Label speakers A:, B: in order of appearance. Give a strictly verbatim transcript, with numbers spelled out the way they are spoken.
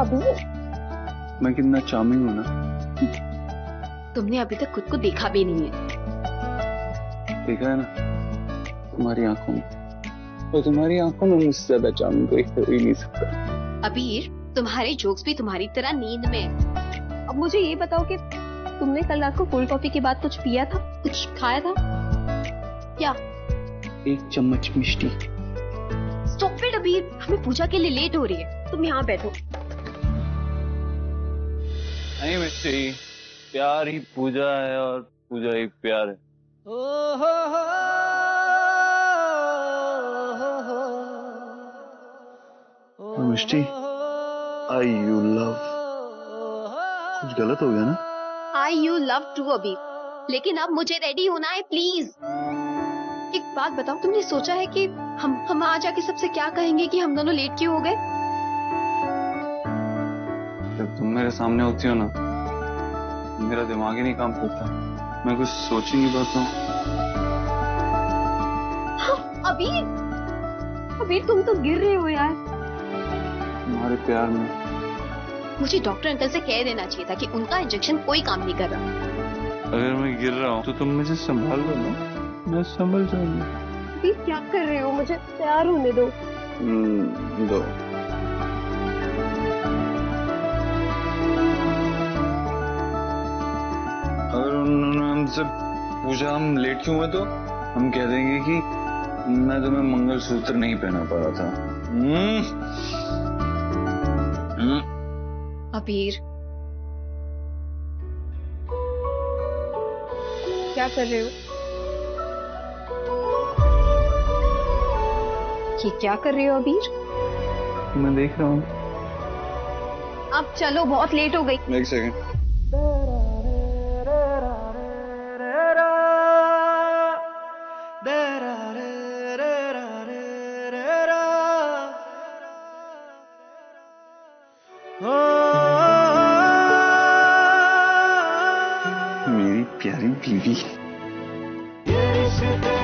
A: अभी
B: मैं कितना चार्मिंग हूँ ना।
A: तुमने अभी तक खुद को देखा भी नहीं है।
B: देखा है ना तुम्हारी आंखों में, तो तुम्हारी आंखों में मुझसे ज्यादा चार्मिंग कोई हो ही नहीं सकता।
A: अबीर, तुम्हारे जोक्स भी तुम्हारी तरह नींद में है। अब मुझे ये बताओ कि तुमने कल रात को कोल्ड कॉफी के बाद कुछ पिया था, कुछ खाया था क्या?
B: एक चम्मच मिष्टी।
A: स्टॉप इट अबीर, हमें पूजा के लिए लेट हो रही है, तुम यहाँ बैठो।
B: नहीं मिष्टी, प्यार ही पूजा है और पूजा ही प्यार है। ओ हो हो हो मिष्टी, आई यू लव। कुछ गलत हो गया ना?
A: आई यू लव टू अबीर, लेकिन अब मुझे रेडी होना है प्लीज। एक बात बताओ, तुमने सोचा है कि हम हम आज आके सबसे क्या कहेंगे कि हम दोनों लेट क्यों हो गए?
B: जब तुम मेरे सामने होती हो ना, मेरा दिमाग ही नहीं काम करता, मैं कुछ सोच ही नहीं पाता हूँ।
A: हाँ, अबीर, अबीर तुम तो गिर रहे हो यार।
B: तुम्हारे प्यार में।
A: मुझे डॉक्टर अंकल से कह देना चाहिए था कि उनका इंजेक्शन कोई काम नहीं कर रहा।
B: अगर मैं गिर रहा हूँ तो तुम मुझे संभाल लो ना, मैं संभल जाऊंगा।
A: अबीर क्या कर रहे हो, मुझे तैयार होने दो।
B: हम्म, दो। अगर उन्होंने हमसे पूछा हम लेट क्यों हुए तो हम कह देंगे कि मैं तुम्हें मंगलसूत्र नहीं पहना पा रहा था। हम्म
A: अबीर क्या कर रहे हो? ये क्या कर रहे हो अबीर?
B: मैं देख रहा हूँ।
A: अब चलो, बहुत लेट हो गई।
B: एक सेकंड। मेरी प्यारी बीवी।